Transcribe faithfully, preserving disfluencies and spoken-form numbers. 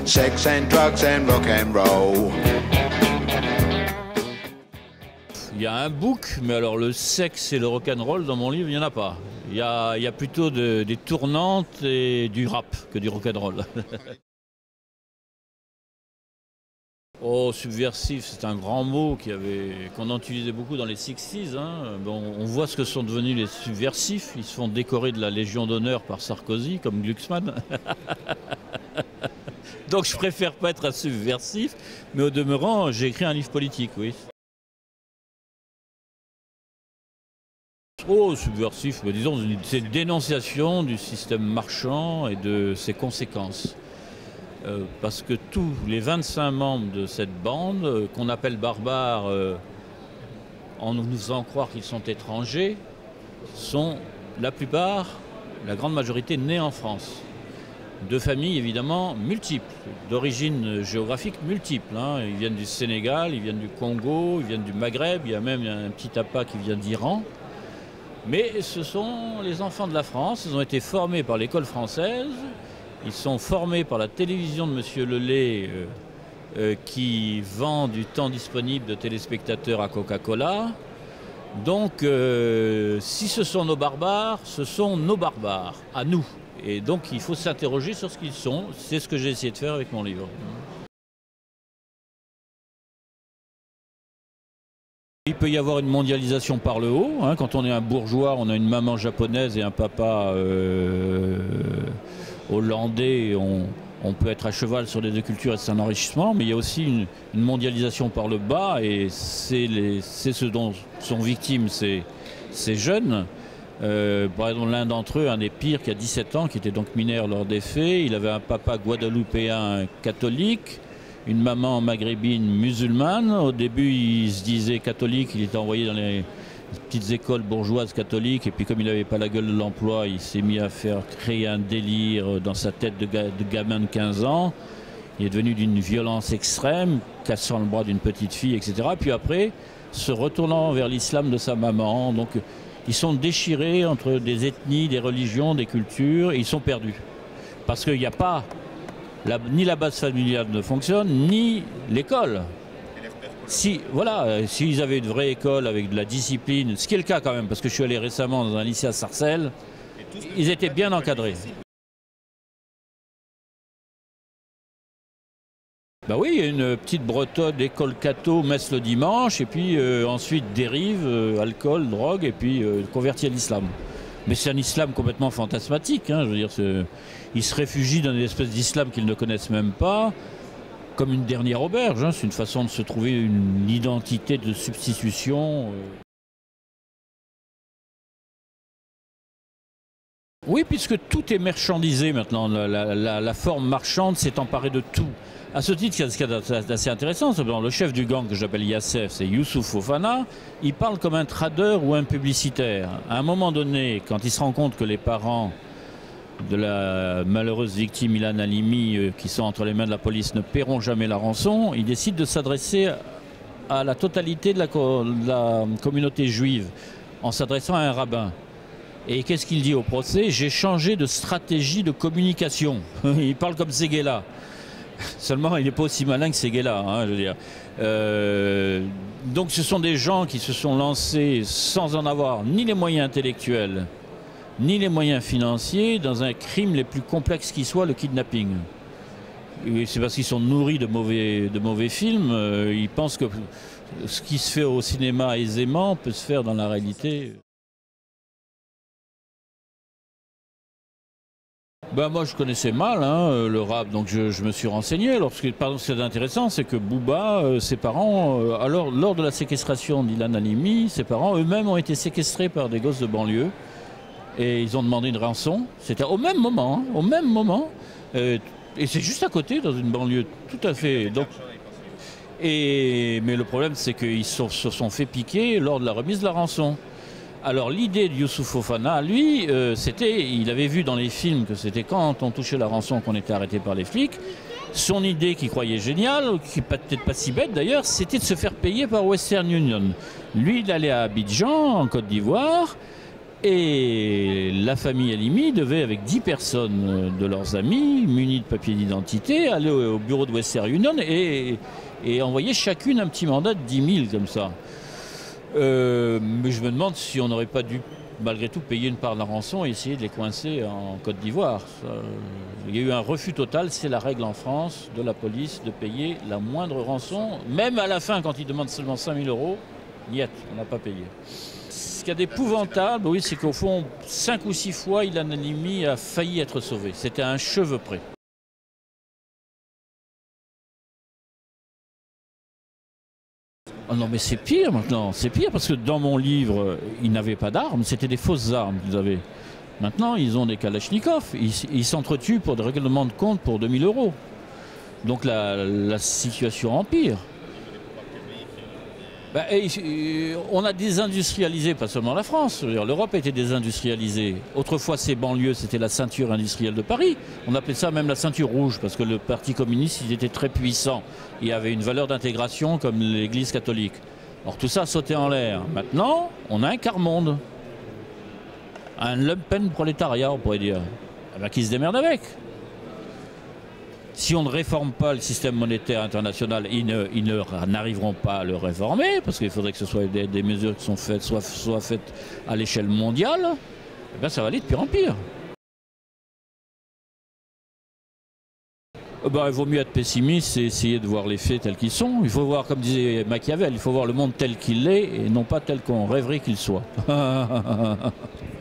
sex and drugs and rock and roll. Il y a un bouc, mais alors le sexe et le rock'n'roll dans mon livre, il n'y en a pas. Il y a, il y a plutôt de, des tournantes et du rap que du rock'n'roll. Oh, subversif, c'est un grand mot qui avait, qu'on utilisait beaucoup dans les sixties. Hein. Bon, on voit ce que sont devenus les subversifs. Ils se font décorer de la Légion d'honneur par Sarkozy, comme Glucksmann. Donc je préfère pas être un subversif, mais au demeurant, j'ai écrit un livre politique, oui. Oh, subversif, mais disons, c'est une dénonciation du système marchand et de ses conséquences. Euh, parce que tous les vingt-cinq membres de cette bande, euh, qu'on appelle barbares euh, en nous faisant croire qu'ils sont étrangers, sont la plupart, la grande majorité, nés en France. De familles évidemment multiples, d'origine géographique multiples. Hein. Ils viennent du Sénégal, ils viennent du Congo, ils viennent du Maghreb, il y a même un petit appât qui vient d'Iran. Mais ce sont les enfants de la France, ils ont été formés par l'école française, ils sont formés par la télévision de Monsieur Lelay euh, euh, qui vend du temps disponible de téléspectateurs à Coca-Cola. Donc euh, si ce sont nos barbares, ce sont nos barbares, à nous. Et donc il faut s'interroger sur ce qu'ils sont, c'est ce que j'ai essayé de faire avec mon livre. Il peut y avoir une mondialisation par le haut. Hein. Quand on est un bourgeois, on a une maman japonaise et un papa euh, hollandais. On, on peut être à cheval sur les deux cultures et c'est un enrichissement. Mais il y a aussi une, une mondialisation par le bas et c'est ce dont sont victimes ces, ces jeunes. Euh, par exemple, l'un d'entre eux, un des pires, qui a dix-sept ans, qui était donc mineur lors des faits. Il avait un papa guadeloupéen catholique. Une maman maghrébine musulmane. Au début, il se disait catholique, il était envoyé dans les petites écoles bourgeoises catholiques. Et puis comme il n'avait pas la gueule de l'emploi, il s'est mis à faire créer un délire dans sa tête de, ga de gamin de quinze ans. Il est devenu d'une violence extrême, cassant le bras d'une petite fille, et cetera. Puis après, se retournant vers l'islam de sa maman. Donc ils sont déchirés entre des ethnies, des religions, des cultures, et ils sont perdus. Parce qu'il n'y a pas... La, ni la base familiale ne fonctionne, ni l'école. Si, voilà, s'ils avaient une vraie école avec de la discipline, ce qui est le cas quand même, parce que je suis allé récemment dans un lycée à Sarcelles, ils étaient bien encadrés. Ben oui, il y a une petite bretonne, école catho, messe le dimanche, et puis euh, ensuite dérive, euh, alcool, drogue, et puis euh, converti à l'islam. Mais c'est un islam complètement fantasmatique. Hein, je veux dire, ils se réfugient dans une espèce d'islam qu'ils ne connaissent même pas, comme une dernière auberge. Hein, c'est une façon de se trouver une identité de substitution. Oui, puisque tout est marchandisé maintenant. La, la, la, la forme marchande s'est emparée de tout. À ce titre, il y a ce qu'il y a d'assez intéressant, c'est que le chef du gang que j'appelle Yassef, c'est Youssouf Fofana, il parle comme un trader ou un publicitaire. À un moment donné, quand il se rend compte que les parents de la malheureuse victime Ilan Halimi, euh, qui sont entre les mains de la police, ne paieront jamais la rançon, il décide de s'adresser à la totalité de la, de la communauté juive, en s'adressant à un rabbin. Et qu'est-ce qu'il dit au procès? J'ai changé de stratégie de communication. Il parle comme Séguéla. Seulement, il n'est pas aussi malin que Séguéla, hein, je veux dire. Euh, donc, ce sont des gens qui se sont lancés sans en avoir ni les moyens intellectuels, ni les moyens financiers, dans un crime les plus complexes qui soit, le kidnapping. C'est parce qu'ils sont nourris de mauvais, de mauvais films. Euh, ils pensent que ce qui se fait au cinéma aisément peut se faire dans la réalité. Ben moi je connaissais mal hein, le rap, donc je, je me suis renseigné. Alors, ce qui est intéressant, c'est que Booba, euh, ses parents, euh, alors lors de la séquestration d'Ilan Halimi, ses parents eux-mêmes ont été séquestrés par des gosses de banlieue et ils ont demandé une rançon. C'était au même moment, hein, au même moment, euh, et c'est juste à côté dans une banlieue tout à fait. Donc, et mais le problème c'est qu'ils se sont fait piquer lors de la remise de la rançon. Alors l'idée de Youssouf Fofana, lui, euh, c'était, il avait vu dans les films que c'était quand on touchait la rançon qu'on était arrêté par les flics. Son idée qu'il croyait géniale, qui n'est peut-être pas si bête d'ailleurs, c'était de se faire payer par Western Union. Lui, il allait à Abidjan, en Côte d'Ivoire, Et la famille Halimi devait, avec dix personnes de leurs amis, munis de papiers d'identité, aller au, au bureau de Western Union et, et envoyer chacune un petit mandat de dix mille comme ça. Euh, mais je me demande si on n'aurait pas dû, malgré tout, payer une part de la rançon et essayer de les coincer en Côte d'Ivoire. Il y a eu un refus total, c'est la règle en France de la police de payer la moindre rançon. Même à la fin, quand ils demandent seulement cinq mille euros, niet, on n'a pas payé. Ce qu'il y a d'épouvantable, oui, c'est qu'au fond, cinq ou six fois, Ilan Halimi a failli être sauvé. C'était à un cheveu près. Oh non mais c'est pire maintenant, c'est pire parce que dans mon livre, ils n'avaient pas d'armes, c'était des fausses armes qu'ils avaient. Maintenant, ils ont des kalachnikovs, ils ils s'entretuent pour des règlements de compte pour deux mille euros. Donc la, la situation empire. Ben, et, on a désindustrialisé, pas seulement la France, l'Europe a été désindustrialisée. Autrefois, ces banlieues, c'était la ceinture industrielle de Paris. On appelait ça même la ceinture rouge, parce que le Parti communiste, il était très puissant. Il avait une valeur d'intégration comme l'Église catholique. Alors tout ça sautait en l'air. Maintenant, on a un quart-monde. Un lumpen prolétariat, on pourrait dire. Eh ben, qui se démerde avec. Si on ne réforme pas le système monétaire international, ils, ne, ils ne, n'arriveront pas à le réformer, parce qu'il faudrait que ce soit des, des mesures qui sont faites, soient, soient faites à l'échelle mondiale. Eh bien, ça va aller de pire en pire. Eh ben, il vaut mieux être pessimiste et essayer de voir les faits tels qu'ils sont. Il faut voir, comme disait Machiavel, il faut voir le monde tel qu'il est et non pas tel qu'on rêverait qu'il soit.